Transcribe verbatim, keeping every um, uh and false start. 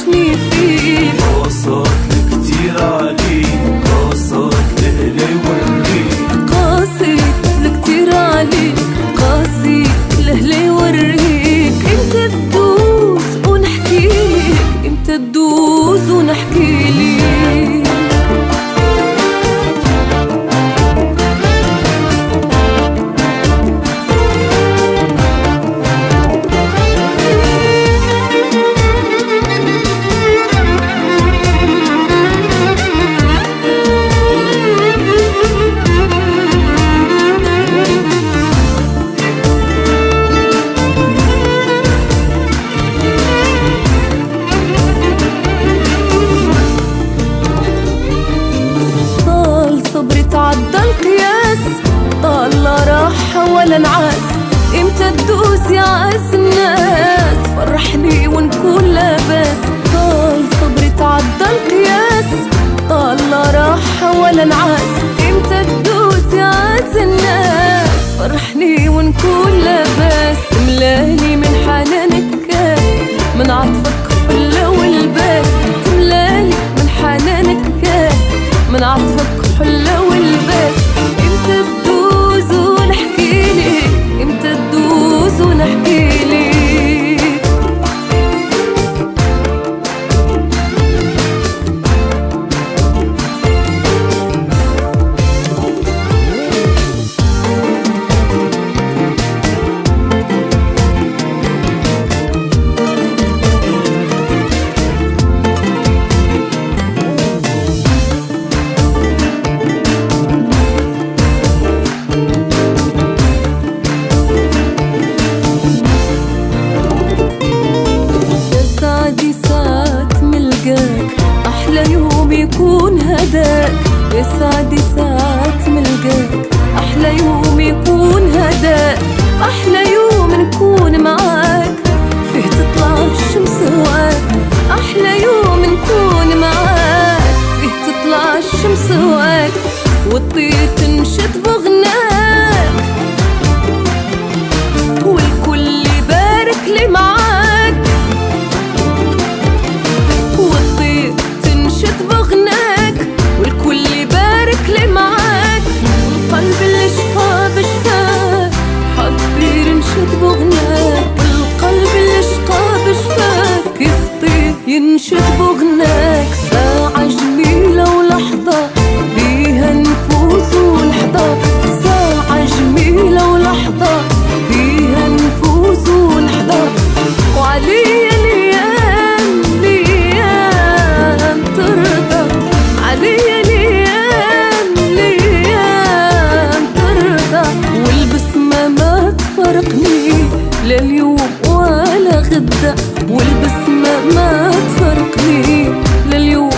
فرحني فيك. قصد كتير عليك، قصد لهلي وريك، قاصد كتير عليك، قاصد لهلي وريك. امتى تدوز ونحكي لك، امتى تدوز ونحكي لك. تعدى القياس، طال لا راحة ولا نعاس. امتى تدوس يا عز الناس، فرحني ونكون لاباس. طال صبري تعدى القياس، طال لا راحة ولا نعاس. امتى تدوس يا عز الناس، فرحني ونكون لاباس. تملالي من حنانك كاس، من عطفك حلة والباس. تملالي من حنانك كاس، من عطفك حلة والباس. امتى تدوز ونحكي لك، امتى تدوز ونحكي لك. أحلى يوم يكون هداك، يا سعدي ساعات ملقاك. أحلى يوم يكون هداك، أحلى يوم نكون معاك. فيه تطلع الشمس هواك، أحلى يوم نكون معاك. فيه تطلع الشمس هواك، والطير تنشد بغناك. والكل يبارك لي معاك، والطير تنشد بغناك. والكل يبارك لي معاك، والقلب اللي شفاه بشفاك. حطير نشد بغناك، والقلب اللي شفاه بشفاك. يخطير ينشد بغناك. ساعة جميلة ولحظة بيها نفوس ونحظى. ساعة جميلة ولحظة بيها نفوس ونحظى. وعليا ليام ليام ترضى، عليا ليام ليام ترضى. والبسمة ما تفرقني لليوم ولا غدا، والبسمة ما تفرقني لليوم